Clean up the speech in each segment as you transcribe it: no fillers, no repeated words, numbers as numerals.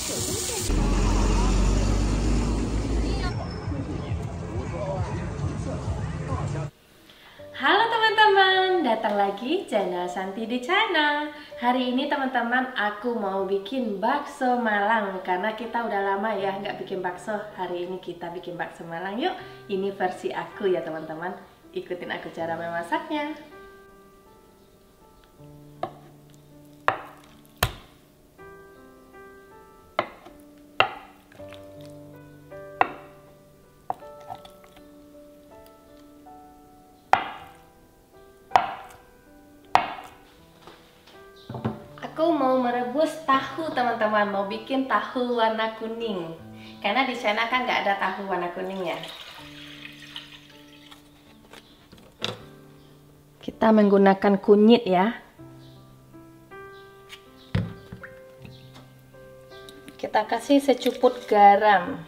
Halo teman-teman, datang lagi channel Santi di Channel. Hari ini teman-teman aku mau bikin bakso Malang. Karena kita udah lama ya nggak bikin bakso. Hari ini kita bikin bakso Malang yuk. Ini versi aku ya teman-teman. Ikutin aku cara memasaknya. Aku mau merebus tahu teman-teman, mau bikin tahu warna kuning. Karena di sana kan nggak ada tahu warna kuning ya. Kita menggunakan kunyit ya. Kita kasih secuput garam.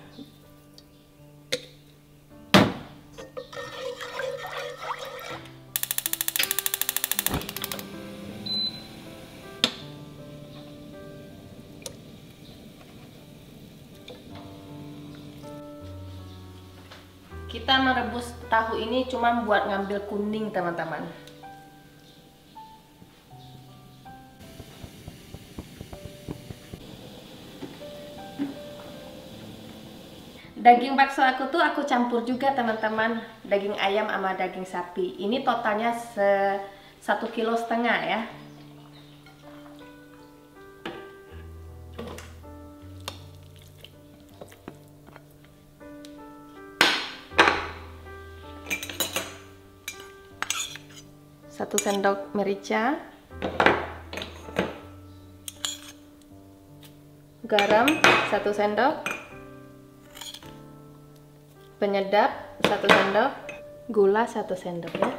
Kita merebus tahu ini cuma buat ngambil kuning teman-teman. Daging bakso aku tuh aku campur juga teman-teman, daging ayam sama daging sapi. Ini totalnya 1,5 kilo ya. Satu sendok merica, garam 1 sendok, penyedap 1 sendok, gula 1 sendok ya.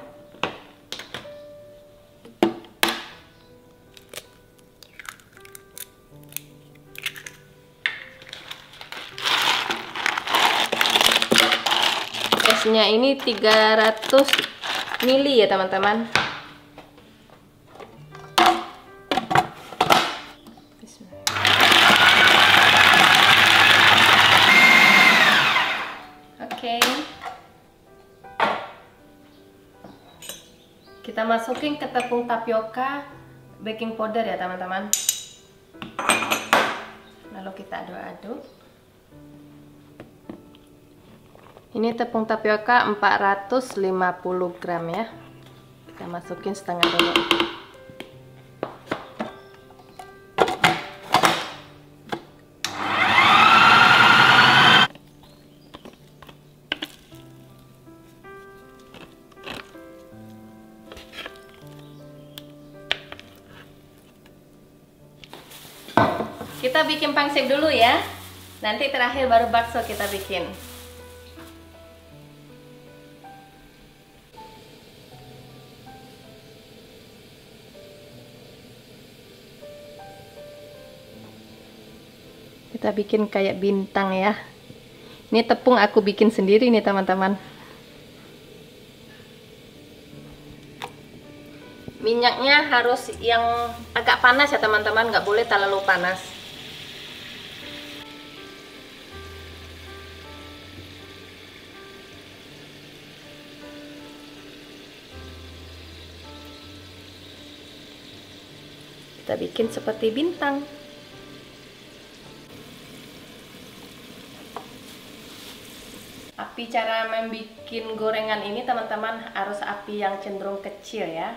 Esnya ini 300 ml ya teman-teman. Kita masukin ke tepung tapioka, baking powder ya teman-teman. Lalu kita aduk-aduk. Ini tepung tapioka 450 gram ya. Kita masukin setengah dulu. Kita bikin pangsit dulu ya. Nanti terakhir baru bakso kita bikin. Kita bikin kayak bintang ya. Ini tepung aku bikin sendiri nih teman-teman. Minyaknya harus yang agak panas ya teman-teman, nggak boleh terlalu panas. Kita bikin seperti bintang. Api cara membuat gorengan ini teman-teman harus api yang cenderung kecil ya.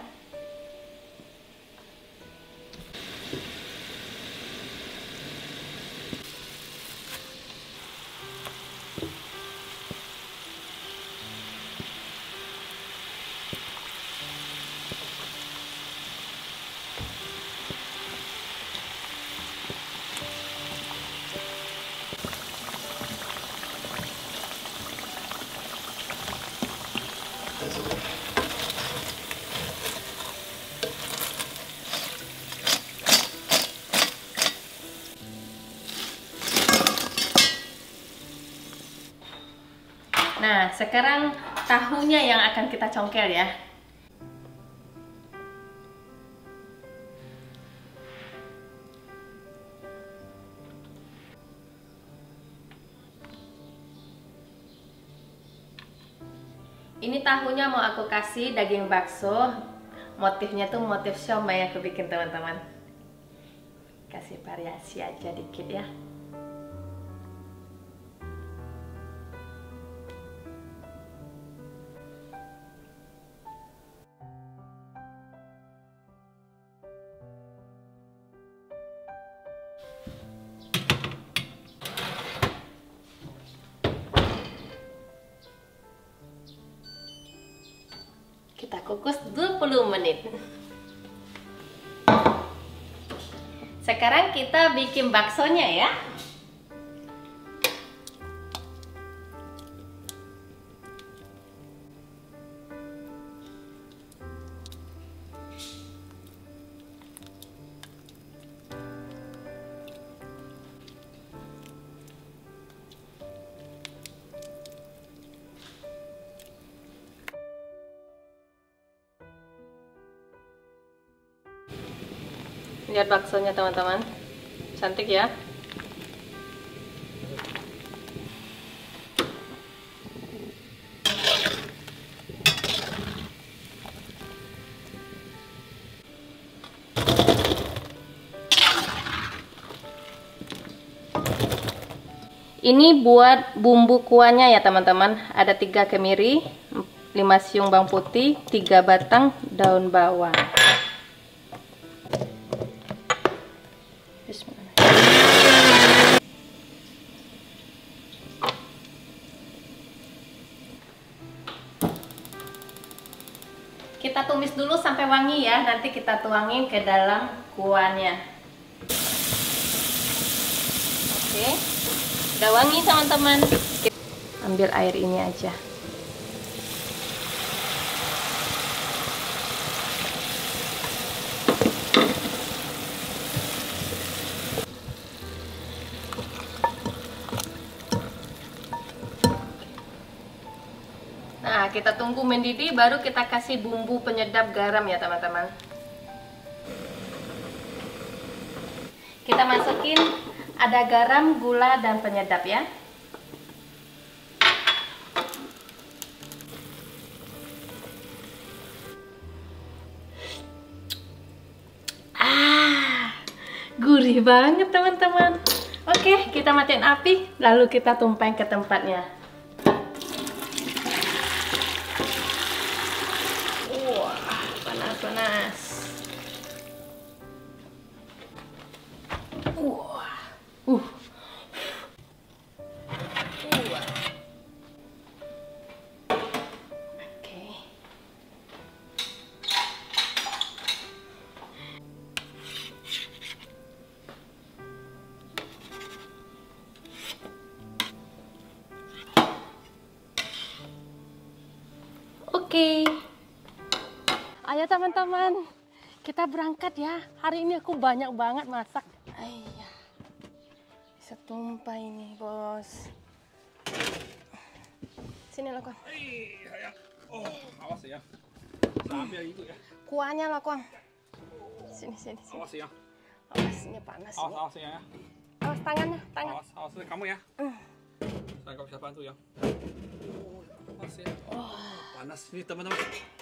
Nah, sekarang tahunya yang akan kita congkel ya. Ini tahunya mau aku kasih daging bakso. Motifnya tuh motif siomay aku bikin teman-teman. Kasih variasi aja dikit ya. Kita kukus 20 menit. Sekarang kita bikin baksonya ya. Lihat baksonya teman-teman, cantik ya. Ini buat bumbu kuahnya ya teman-teman. Ada 3 kemiri, 5 siung bawang putih, 3 batang daun bawang. Kita tumis dulu sampai wangi ya, nanti kita tuangin ke dalam kuahnya. Oke, udah wangi teman-teman. Ambil air ini aja. Nah, kita tunggu mendidih, baru kita kasih bumbu penyedap garam ya teman-teman. Kita masukin ada garam, gula, dan penyedap ya. Gurih banget teman-teman. Oke, kita matiin api, lalu kita tumpahin ke tempatnya. Panas. Oke. Oke. Ayo teman-teman, kita berangkat ya. Hari ini aku banyak banget masak. Ayah, bisa tumpah ini bos. Sini lah Kong. Oh, awas ya. Sambil itu ya. Kuahnya lah Kong. Sini. Awas ya. Awas, ini panas. Awas ya. Awas tangannya, tangan. Awas kamu ya. Saya nggak bisa bantu ya. Awas ya. Panas ini teman-teman.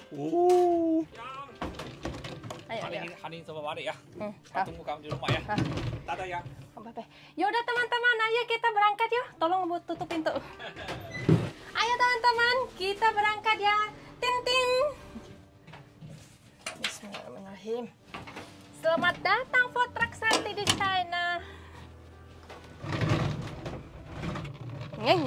Ayo. Hani sama Mari ya. Tunggu kamu di rumah ya. Dadah ya. Yaudah teman-teman, ayo kita berangkat yuk. Tolong buat tutup pintu. Ayo teman-teman, kita berangkat ya. Ting. Bismillahirrahmanirrahim. Selamat datang food truck Santi di China. Ngeng.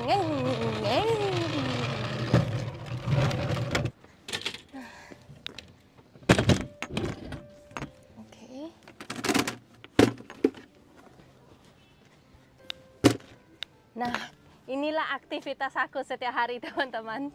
Nah, inilah aktivitas aku setiap hari teman-teman.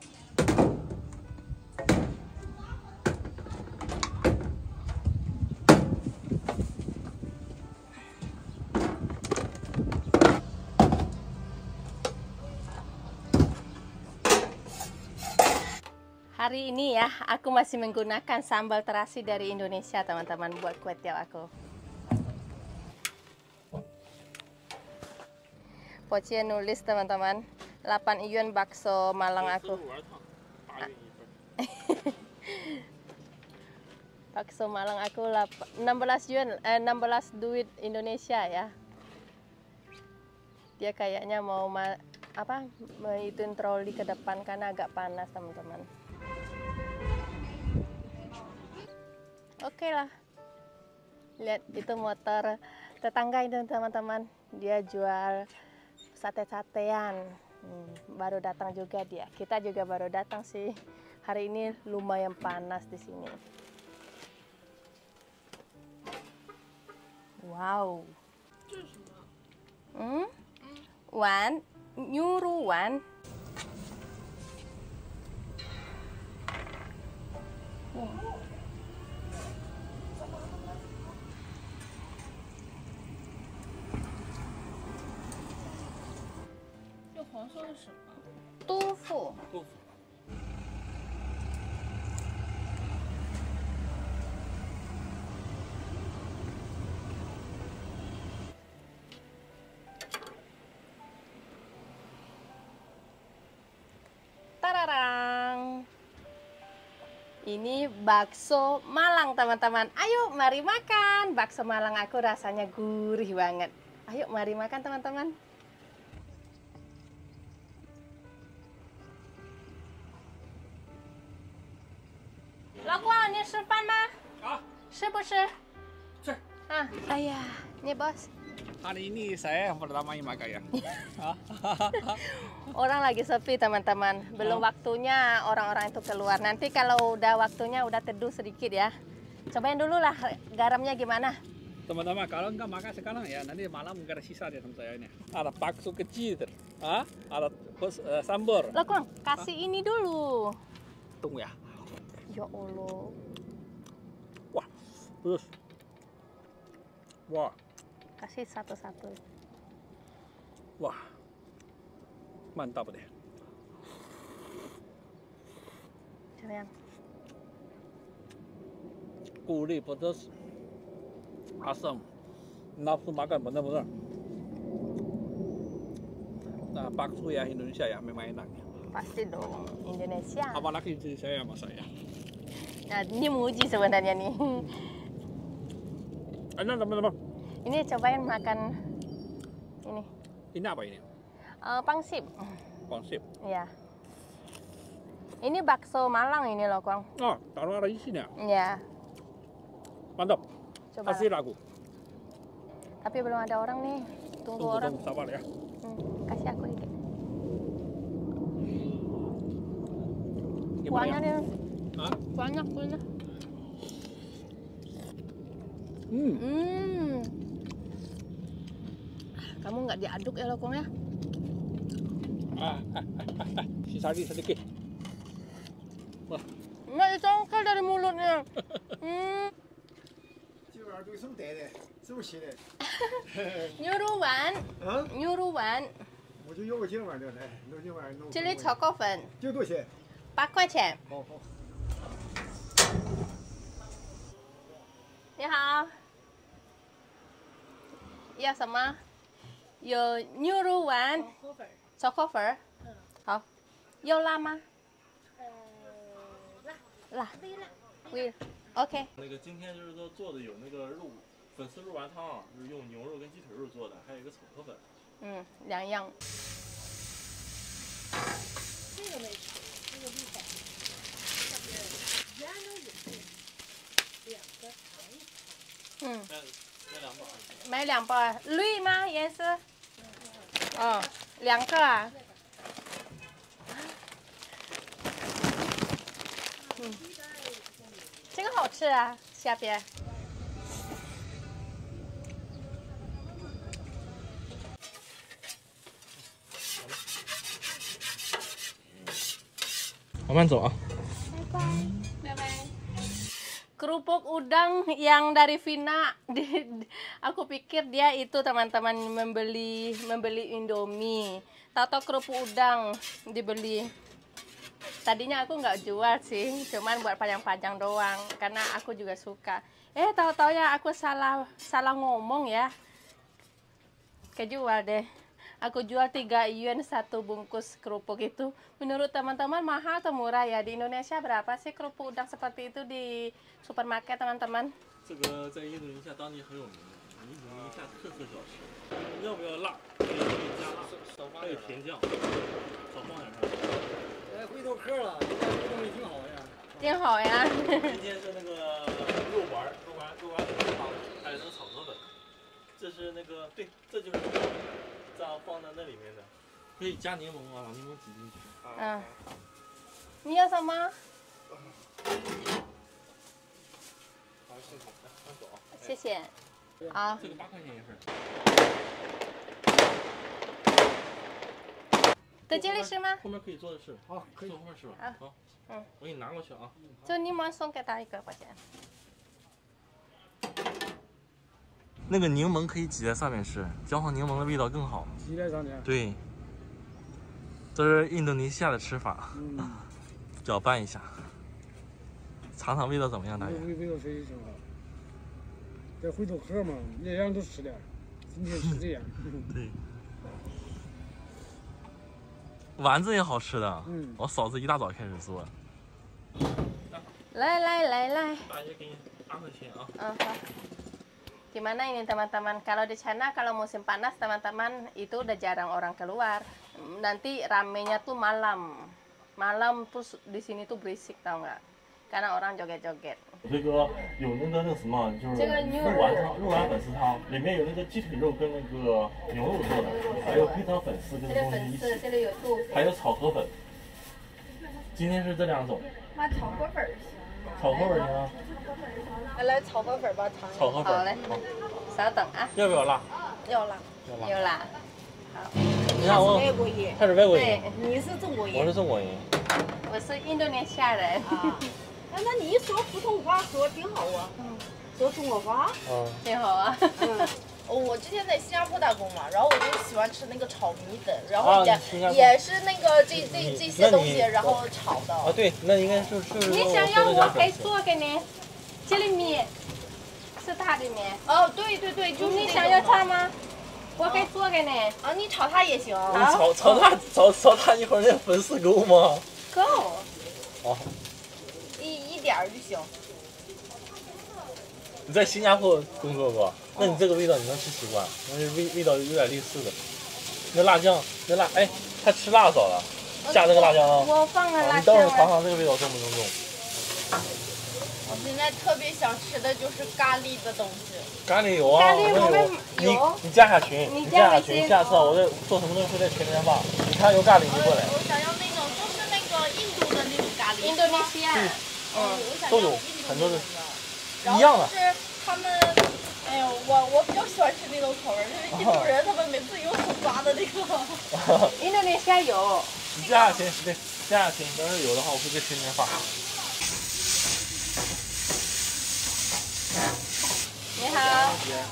Hari ini ya, aku masih menggunakan sambal terasi dari Indonesia teman-teman buat kue tiaw aku. Pocie nulis teman-teman, 8 yuan bakso Malang aku. Bakso Malang aku 16 yuan, 16 duit Indonesia ya. Dia kayaknya mau ituin troli ke depan karena agak panas teman-teman. Oke lah. Lihat itu motor tetangga itu teman-teman. Dia jual sate-satean. Baru datang juga dia. Kita juga baru datang sih. Hari ini lumayan panas di sini. Wow. Wan, nyuruh Wan. Tofu. 豆腐。 Tararang. Ini bakso Malang teman-teman. Ayo mari makan. Bakso Malang aku rasanya gurih banget. Ayo mari makan teman-teman. Lakuan, ini 吃饭吗？ 啊， 吃不吃？ 吃。 Ah, ayah, ini bos. Hari ini saya yang pertama yang makan ya. Orang lagi sepi teman-teman. Belum waktunya orang-orang itu keluar. Nanti kalau udah waktunya udah teduh sedikit ya. Cobain dulu lah garamnya gimana. Teman-teman, kalau nggak makan sekarang ya nanti malam nggak ada sisa di tempat saya ini. Ada bakso kecil, ada sambal. Lakuan, kasih ini dulu. Tunggu ya. Ya Allah. Wah, terus. Wah, Kasih satu-satu. wah, mantap deh. Coba yang. Gurih, pedas, asam, nafsu makan benar-benar. Nah, bakso ya Indonesia ya memang enak. Pasti dong, Indonesia. Apalagi istri saya masak ya. Nah, ini muji sebenarnya nih. Enak teman-teman. Ini cobain makan ini. Ini apa ini? Pangsip. Konsep. Ya. Ini bakso Malang ini loh, Kang. Oh, taruh ada isinya. Ya. Mantap. Coba. Kasih aku. Tapi belum ada orang nih. Tunggu orang. Tunggu, sabar ya. Kasih aku dikit. Gimana Kuahnya ya? nih. Hah? Banyak. Kamu nggak diaduk ya lokongnya? Sisa lagi sedikit. Wah, Nggak dicongkel dari mulutnya. 这玩意儿都这么逮的，这么写的。 Nyuruwan, 啊， nyuruwan, 我就要个这玩意儿来，弄这玩意儿弄。 这里炒锅粉这多少钱？ 8块钱。 好好。 你好，要什么？有牛肉丸、炒河粉。好，要辣吗？辣。微辣。OK。 那个今天就是说做的有那个肉粉丝肉丸汤，是用牛肉跟鸡腿肉做的，还有一个炒河粉。 两样。 那两包。 买2包啊？绿吗？颜色？哦，2个啊。这个好吃啊，下边。 慢慢走啊。 Kerupuk udang yang dari Vina, aku pikir dia itu teman-teman membeli Indomie. Tahu kerupuk udang dibeli. Tadinya aku nggak jual sih, cuman buat panjang-panjang doang, karena aku juga suka. Tahu-tahu ya aku salah ngomong ya. Kejual deh. Aku jual 3 yuan satu bungkus kerupuk itu. Menurut teman-teman mahal atau murah ya? Di Indonesia berapa sih kerupuk udang seperti itu di supermarket teman-teman? 这个在印度尼西亚当地很有名的，印度尼西亚特色小吃。要不要辣？可以加辣，还有甜酱，少放点上。 哎，回头客了，人家这个东西挺好呀。 挺好呀。 今天是那个肉丸粉汤，还有那个炒河粉。这是那个对，这就是这样放在那里面的，可以加柠檬啊，把柠檬挤进去。 嗯。你要什么？ 好，谢谢，来，拿走啊。 谢谢。好。 这个8块钱一份。 在这里是吗？ 后面可以坐的是。 好，可以坐。后面是吧？ 啊好。 嗯。 我给你拿过去啊。 就柠檬送给他一个块钱。 那个柠檬可以挤在上面吃，焦黄柠檬的味道更好。 挤在上面。 对，这是印度尼西亚的吃法，搅拌一下，尝尝味道怎么样，大爷？ 味道非常好。这回头客嘛，每样都吃点，今天是这样。 对。丸子也好吃的，我嫂子一大早开始做。 来， 大爷给你8块钱啊。 好。Gimana ini teman-teman? Kalau di sana kalau musim panas teman-teman itu udah jarang orang keluar. Nanti ramenya tuh malam. Malam terus di sini tuh berisik tau nggak? Karena orang joget-joget. 这个有那个什么，就是肉丸粉丝汤，里面有那个鸡腿肉跟那个牛肉做的，还有黑糖粉丝跟东西一起， 这里有豆腐， 还有炒河粉。今天是这2种。 那炒河粉炒河粉行。 来炒河粉吧，尝一下。 炒河粉。 好嘞，稍等啊。 要不要辣？ 要辣。 有啦。好。 你看我， 外国人， 他是外国人， 对， 你是中国人。 我是中国人。 我是印度尼西亚人。 那你一说普通话说挺好啊，说中国话。 挺好啊。 我之前在新加坡打工嘛，然后我就喜欢吃那个炒米粉，然后也是那个这些东西，然后炒的。 啊，对，那应该是。 你想要我可以做给你，这里面是它的面。 哦，对，就是你想要它吗？我可以做给你。 啊，你炒它也行。 你炒它一会儿那粉丝够吗？ 够。 哦。 一点就行。 你在新加坡工作过，那你这个味道你能吃习惯？那味道有点类似的。那辣酱，哎，他吃辣少了，下这个辣酱啊。 我放了辣酱。 你等会儿尝尝这个味道正不正宗。 我现在特别想吃的就是咖喱的东西。 咖喱有啊， 咖喱我们有。 你加下群，下次我再做什么东西会在群里面发。你看有咖喱你过来。 我想要那种就是那个印度的那种咖喱。 印度尼西亚。 都有很多的， 一样的。是他们，哎呦，我比较喜欢吃那种口味，就是印度人他们每次有手抓的那个。 印度尼西亚有。 你加下群，对，加下群，要是有的话，我会在群里面发。 你好。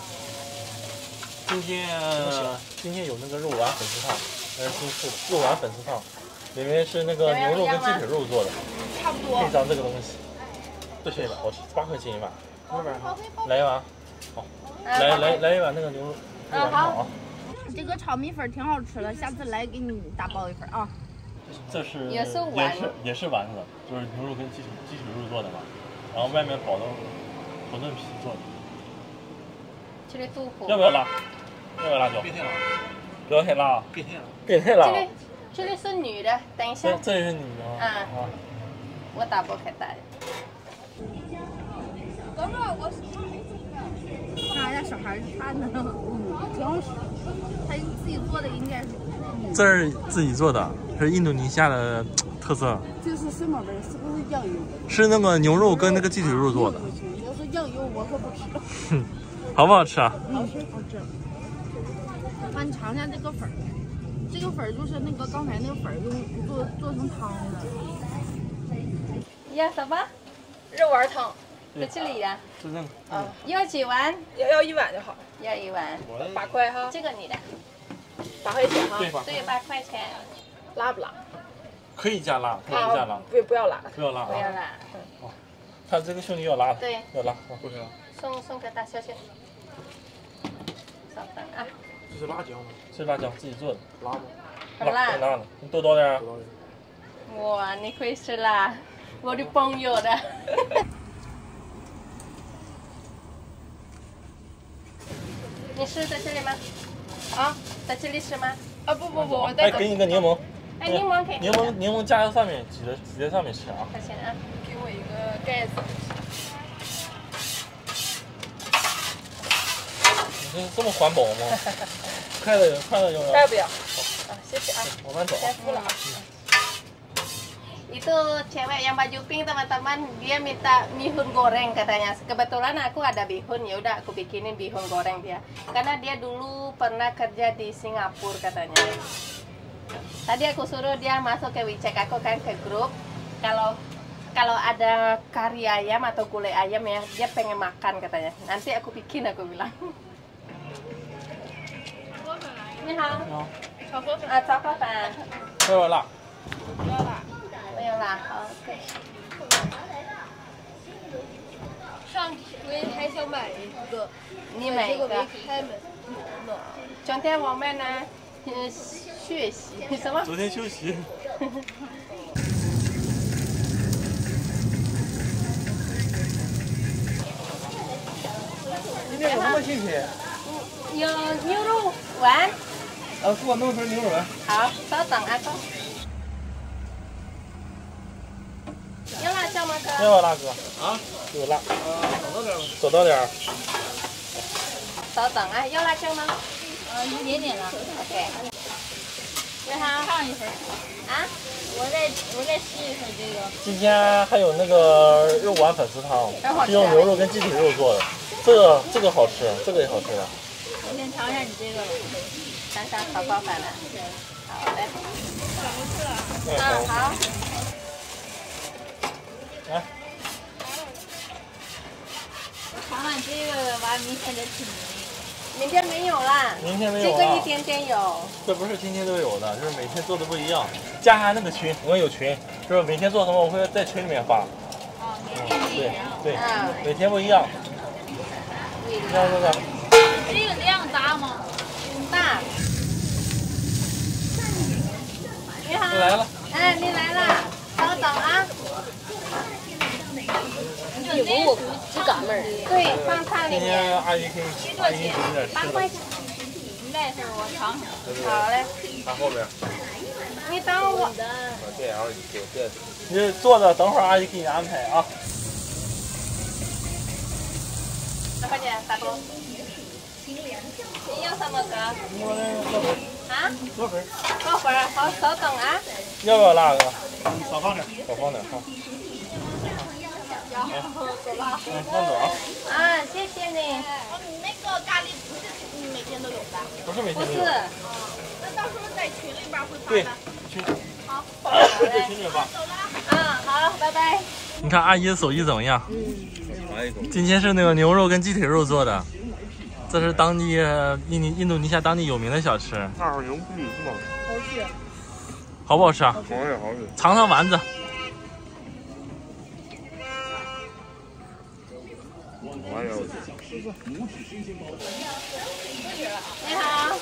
今天有那个肉丸粉丝汤，那是新式的肉丸粉丝汤，里面是那个牛肉跟鸡腿肉做的， 差不多。 配上这个东西，这是一碗，好吃，8块钱一碗。来一碗，好，来一碗那个牛肉丸汤啊。 这个炒米粉挺好吃的，下次来给你打包一份啊。 这是也是丸子，就是牛肉跟鸡腿肉做的嘛，然后外面包的馄饨皮做的。 这里豆腐。 要不要辣？要不要辣椒？ 变态了， 不要太辣。 变态了。 这里是女的，等一下。 这也是女的啊。 我打包给大家。 哥们儿，我看人家小孩看的，挺好吃。他自己做的应该是。 这是自己做的，是印度尼西亚的特色。 这是什么味？是不是羊油？ 是那个牛肉跟那个鸡腿肉做的。 要是羊油，我可不吃。 好不好吃啊？ 好吃，好吃。 妈，你尝尝这个粉儿，这个粉儿就是那个刚才那个粉儿做成汤的。 要什么？ 肉丸汤。 在这里呀。 就那个。 要几碗？ 要1碗就好。 要1碗。 8块哈。 这个你的。 8块钱哈。 对，8块钱。 辣不辣？ 可以加辣，可以加辣。 不要辣。 不要辣啊。 不要辣。 哦，他这个兄弟要辣的。 对。 要辣，不可以辣。 送给他小姐。稍等啊。 这是辣椒吗？ 是辣椒，自己做的。 辣吗？ 很辣。 辣的，你多倒点啊。 哇，你会吃辣，我的朋友的。你是在这里吗？啊，在这里是吗？ 啊不，我哎，给你个柠檬。 哎，柠檬可以。 柠檬加在上面，挤在上面吃啊。 快先啊， 给我一个盖子。 你这么环保吗？快乐用了。 要不要？啊，谢谢啊。 慢慢走。 先付了啊。Itu cewek yang baju pink teman-teman, dia minta bihun goreng katanya. Kebetulan aku ada bihun, ya udah aku bikinin bihun goreng dia. Karena dia dulu pernah kerja di Singapura katanya. Tadi aku suruh dia masuk ke WeChat aku kan ke grup. Kalau ada kari ayam atau gulai ayam ya, dia pengen makan katanya. Nanti aku bikin, aku bilang. 你好。炒河粉。啊，炒河粉。 不要辣。 不要辣。 没有辣，好，OK。 上回还想买一个， 你买一个。 没开门。 昨天我们呢，学习什么？ 昨天休息。 今天有什么新品？ 有牛肉丸。 给我弄份牛肉丸。 好，稍等啊，哥。有辣椒吗，哥？ 要不要辣哥？ 啊， 有辣。 少倒点吧。 少倒点。 稍等啊，要辣椒吗？ 一点点了。 OK。你好。 烫一会儿。 啊？ 我再试一会儿这个。 今天还有那个肉丸粉丝汤，是用牛肉跟鸡腿肉做的，这个好吃，这个也好吃的。 我先尝一下你这个了。 尝尝炒包饭了。好的。 嗯， 好。 来。 我尝完这个完，明天再吃你。 明天没有啦。 明天没有了。 这个一点点有。 这不是天天都有的，就是每天做的不一样。加上那个群，我们有群，就是每天做什么我会在群里面发。 啊，每天不一样。 对，每天不一样。看这个。 这个量大吗？ 大。你好。 你来了。 哎，你来了，稍等啊。 你问我鸡嘎妹儿。 对，放汤里今面。 天阿姨给你给点吃的。 8块钱。 你来时候我尝尝。 好嘞。 看后边。 你等我。 对，然后对，你坐着，等会儿阿姨给你安排啊。 2块钱，大多。你要什么哥？啊？ 河粉。 河粉，好，稍等啊。 要不要辣哥？ 少放点。 少放点哈。慢走啊。 啊，谢谢你。 你那个咖喱不是你每天都有的？ 不是每天不是。 那到时候在群里边会发对的。 群。 好。 在群里发。 走了。 啊，好，拜拜。 你看阿姨的手艺怎么样？今天是那个牛肉跟鸡腿肉做的，这是当地印度尼西亚当地有名的小吃。 那是牛逼是吗？ 好吃。 好不好吃啊？ 好吃好吃。 尝尝丸子。 哎呀！ 你好。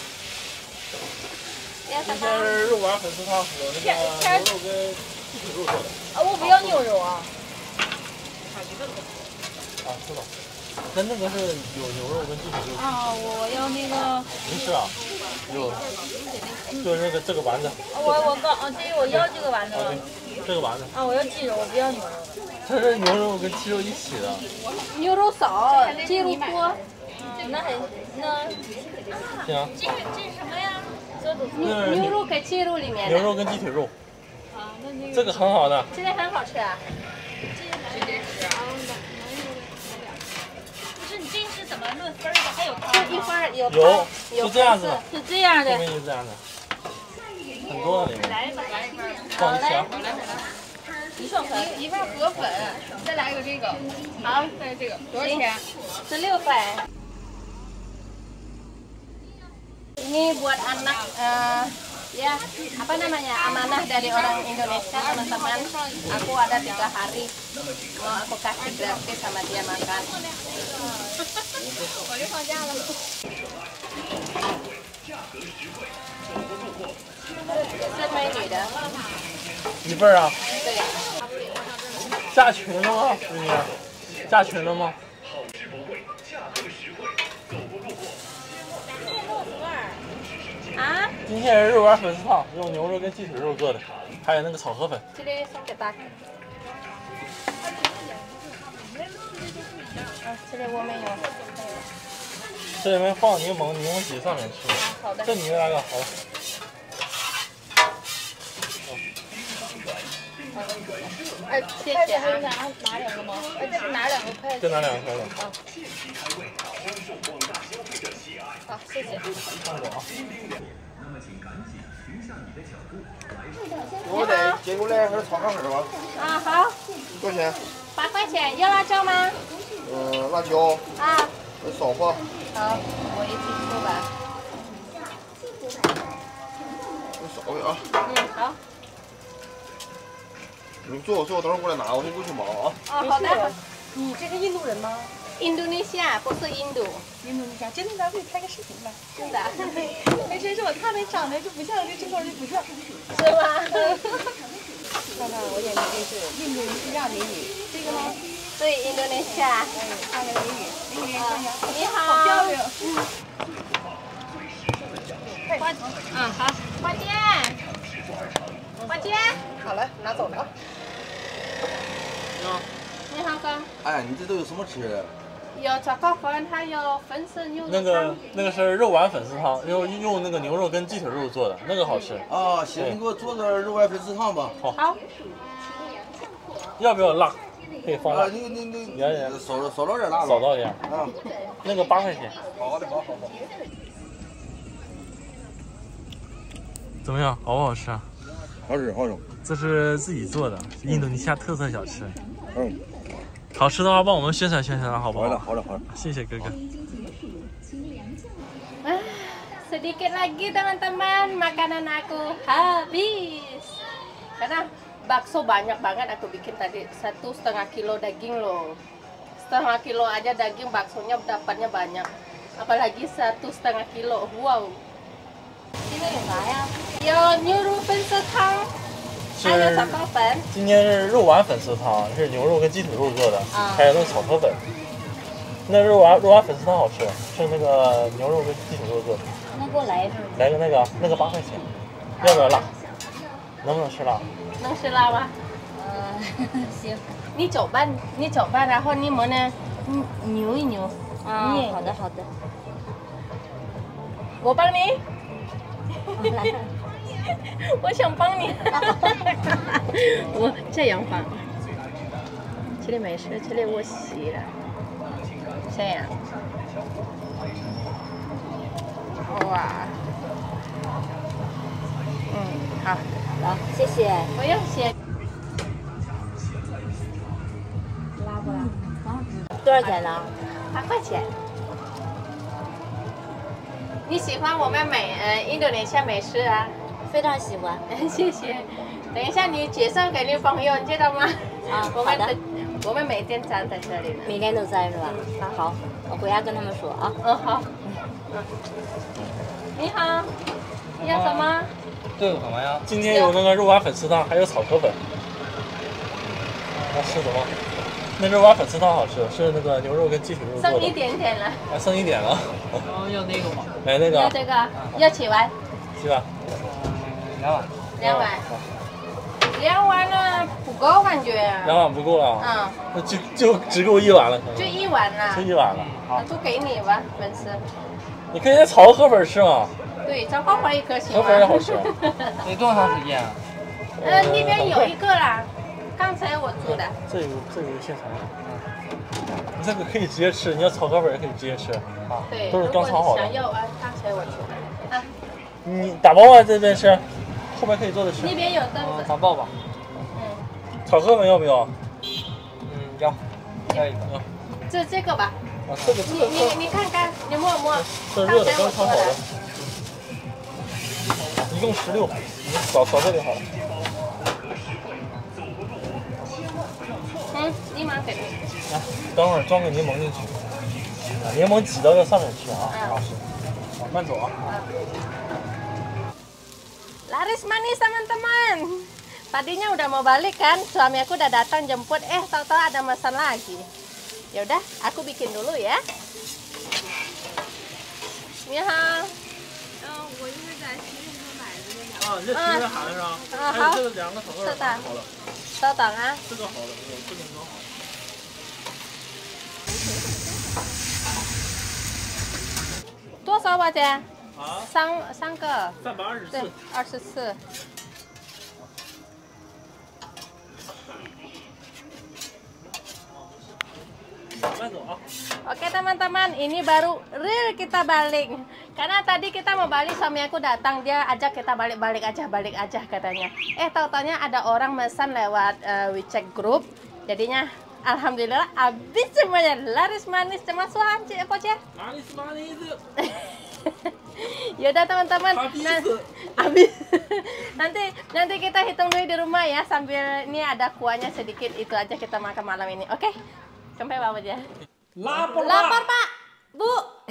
要什今天么？ 是肉丸粉丝汤，有那个牛肉跟鸡腿肉做的。 啊，我不要牛肉啊。 啊，知道。那个是有牛肉跟鸡腿肉。 啊，我要那个。 没事啊，有，就是这个丸子。 我要这个丸子。 这个丸子。 啊，我要鸡肉，我不要牛肉。 它是牛肉跟鸡肉一起的。 牛肉少，鸡肉多。 那行。 这是什么呀？ 牛肉跟鸡肉里面的。 牛肉跟鸡腿肉。 啊，那这个很好的。 这个很好吃啊。 不是，你这是怎么论分的？还有汤一会儿有有，是这样子的。 是这样的。 后面是这样的。很多的里面。 来一份，来一份。 放一下。 一份粉， 一份河粉，再来一个这个。 好， 再这个多少钱 ？16块。Ini buat anak ya apa namanya amanah dari orang Indonesia teman-teman. Aku ada 3 hari mau aku kasih gratis sama dia makan. 我就放假了。 是美女的。 一份啊？ 对。 加群了吗？今天加群了吗？ 啊？ 今天是肉丸粉丝汤，用牛肉跟鸡腿肉做的，还有那个炒河粉。 这里送给大哥。这里我没有。 这里面放柠檬，柠檬挤上面吃。 好的。 这你那个好。 谢谢啊。拿两个吗？再拿两个筷子。 再拿两个筷子。 好，谢谢。 放我啊。 我得接过来盒炒河粉吧。 啊，好。 多少钱 8块钱，要辣椒吗？ 辣椒。 啊。 少吧。 好，我一起做吧。 少点啊。 好。 你做，等会儿过来拿，我先过去忙啊。 哦，好的。 你这是印度人吗？ 印度尼西亚，不是印度。 印度尼西亚，真的咱可以拍个视频吧？ 真的。 哎，真是我看你长得就不像，这中国人就不像。 是吗？ 看看我眼睛这是印度尼西亚美女，这个呢？ 对，印度尼西亚。 看看美女，美女看一下。 你好。 好漂亮。 好。花姐。花姐。 好了，拿走了啊。 你好哥。 哎，你这都有什么吃的？ 有炒河粉，还有粉丝牛肉汤。 那个是肉丸粉丝汤，用那个牛肉跟鸡腿肉做的，那个好吃。 啊，行，你给我做个肉丸粉丝汤吧。 好。 要不要辣？可以放辣。 你少倒点辣吧。 少倒点。 啊。 那个8块钱。 好的，好。 怎么样？好不好吃啊？ 好吃。 这是自己做的，印度尼西亚特色小吃。 好吃的话，帮我们宣传宣传，好不好？ 好的。 谢谢哥哥。 Sedikit lagi teman-teman, makanan aku habis. Karena bakso banyak banget aku bikin tadi, 1,5 kilo daging loh. 1,5 kilo aja daging, baksonya dapatnya banyak. Apalagi 1,5 kilo, wow. 今天有啥呀？有牛肉粉丝汤。还有炒河粉。 今天是肉丸粉丝汤，是牛肉跟鸡腿肉做的，还有那个炒河粉。那肉丸粉丝汤好吃，是那个牛肉跟鸡腿肉做的。 那给我来一份。 来个那个8块钱，要不要辣？能不能吃辣？ 能吃辣吗？ 行。 你搅拌，然后你们呢，扭一扭。 啊，好的。 我帮你。 来。 我想帮你，我这样放，这里没事，这里我洗了，这样，哇，好， 谢谢。 不用谢。 拉过来。多少钱呢 ？8块钱。你喜欢我们印度尼西亚美食啊？ 非常喜欢， 谢谢。等一下你介绍给你朋友，你知道吗？ 好的。 我们每天站在这里的。 每天都在是吧？好，我回家跟他们说啊。 好。你好，要什么？ 这有什么呀？今天有那个肉丸粉丝汤，还有炒河粉。要吃什么？那肉丸粉丝汤好吃，是那个牛肉跟鸡腿肉做的。 剩一点点了。 剩一点了。 要那个吗？ 来那个。 要这个，要几碗 ？7碗。 2碗。2碗呢不够感觉。 2碗不够了。那就只够1碗了。 就1碗了。 就1碗了。 那就给你吧，粉丝。 你可以炒河粉吃嘛。 对，炒河粉也可行。 河粉也好吃。 得多长时间啊？ 那边有一个啦，刚才我煮的。 这有现成的。你这个可以直接吃，你要炒河粉也可以直接吃。 对， 都是刚炒好的。 想要刚才我煮的。 你打包啊，这边吃，后边可以坐着吃。 那边有凳子。 打包吧。 炒河粉要不要？ 要一个。 这个吧。 这个。 你看看，你摸摸。 这热的，刚炒好的。一共16，你扫这里好了。 柠檬给你。 来，等会儿装个柠檬进去。柠檬挤到这上面去啊，老师。慢走啊。 Laris manis teman-teman. Tadinya udah mau balik kan, suami aku udah datang jemput, tahu-tahu ada pesan lagi. Ya udah, aku bikin dulu ya. Ni hao。 我就是在西门口买的那个。 啊，你这皮是含上，还有这个两个炒豆儿好了， 稍等啊。 这个好了，不能装好。 多少吧姐？ 啊三个。 324。 对，24。 慢走啊。 Oke teman-teman, ini baru real kita balik. Karena tadi kita mau balik, suami aku datang, dia ajak kita balik aja katanya. Tahu-taunya ada orang pesan lewat WeChat group. Jadinya alhamdulillah habis semuanya, laris manis cuma suanci apa aja. Manis. Yaudah teman-teman, habis. nanti kita hitung dulu di rumah ya, sambil ini ada kuahnya sedikit, itu aja kita makan malam ini. Oke? Sampai bawa aja. Lapar Pak, Bu.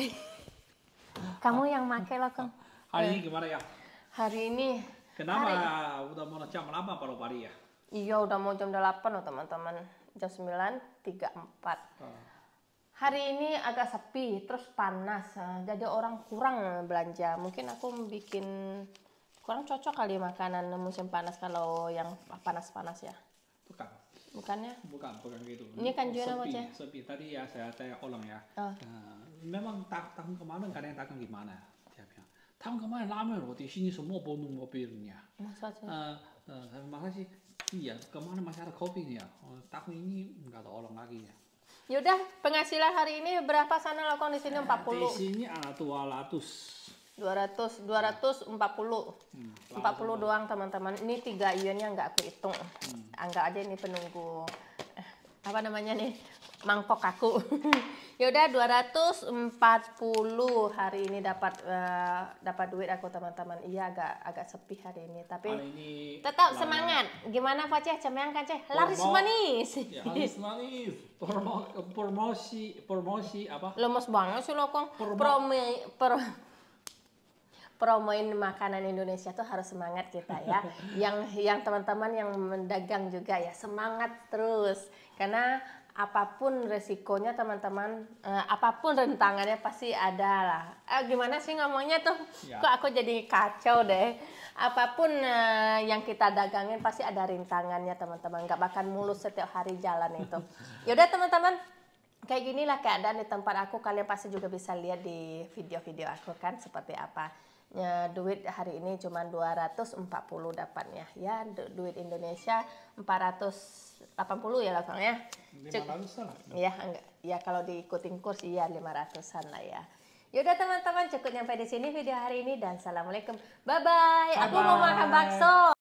Kamu yang make lah Kang. Hari ini gimana ya? Hari ini. Kenapa udah mau jam 8 baru balik ya? Iya udah mau jam 8 loh teman-teman. Jam 9.34. Hari ini agak sepi, terus panas. Jadi orang kurang belanja. Mungkin aku bikin kurang cocok kali makanan musim panas kalau yang panas-panas ya. Bukannya? Bukan gitu. Ini kan jual apa aja? Sepi. Tadi ya saya tanya orang ya. Memang tahun kemarin kalian dagang gimana? Dia bilang, tahun kemarin ramai loh, di sini semua bonum mobilnya. Maksudnya? Makasih. Iya, kemarin masih ada kopinya. Tahun ini nggak ada orang lagi ya. Yaudah, penghasilan hari ini berapa sana lakukan di sini 40? Di sini ada 200. 240. 40 doang teman-teman. Ini 3 yuannya nggak aku hitung. Anggap aja ini penunggu apa namanya nih, mangkok aku. Yaudah 240 hari ini dapat duit aku teman-teman. Iya agak sepi hari ini, tapi tetap semangat. Gimana Pak Ceh? Cemeang kan Ceh? Laris manis. Ya, laris manis. Promosi apa? Lemes banget sih lo Kong. Promoin makanan Indonesia tuh harus semangat kita ya. yang teman-teman yang mendagang juga ya semangat terus. Karena apapun resikonya teman-teman, apapun rentangannya pasti ada lah. Gimana sih ngomongnya tuh? Ya. Kok aku jadi kacau deh. Apapun yang kita dagangin pasti ada rintangannya teman-teman. Gak bakal mulus setiap hari jalan itu. Yaudah teman-teman. Kayak ginilah keadaan di tempat aku. Kalian pasti juga bisa lihat di video-video aku kan seperti apa. Duit hari ini cuma 240 dapatnya ya, duit Indonesia 480 ya lah Kang ya. 500-an lah. Ya enggak, ya kalau diikutin kurs iya 500-an lah ya. Yaudah teman-teman, cukup sampai di sini video hari ini dan assalamualaikum. Bye bye. Aku mau makan bakso.